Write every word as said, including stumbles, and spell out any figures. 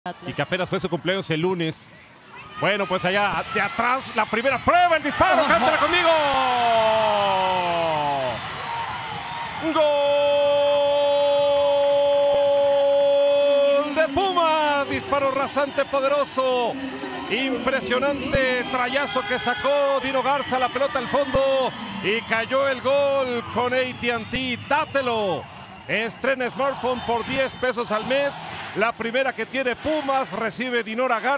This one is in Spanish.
Y que apenas fue su cumpleaños el lunes. Bueno, pues allá de atrás, la primera prueba, el disparo, cántala conmigo. ¡Gol de Pumas! Disparo rasante, poderoso. Impresionante trayazo que sacó Dino Garza, la pelota al fondo y cayó el gol con A T and T. Dátelo. Estrena smartphone por diez pesos al mes. La primera que tiene Pumas recibe Dinora Garza.